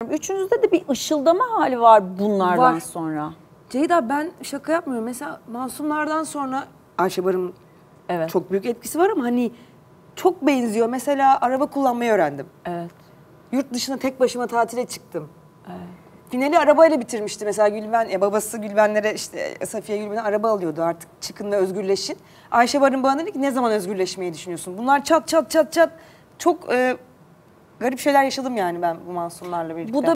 Üçünüzde de bir ışıldama hali var bunlardan Var. sonra. Ceyda ben şaka yapmıyorum. Mesela Masumlardan sonra Ayşe Barın çok büyük etkisi var ama hani çok benziyor. Mesela araba kullanmayı öğrendim. Evet. Yurt dışına tek başıma tatile çıktım. Finali arabayla bitirmişti mesela Gülben, babası Gülbenlere işte Safiye Gülben'e araba alıyordu artık çıkın ve özgürleşin. Ayşe Barın bana dedi ki ne zaman özgürleşmeyi düşünüyorsun? Bunlar çat çok garip şeyler yaşadım yani ben bu Masumlarla birlikte. Bu da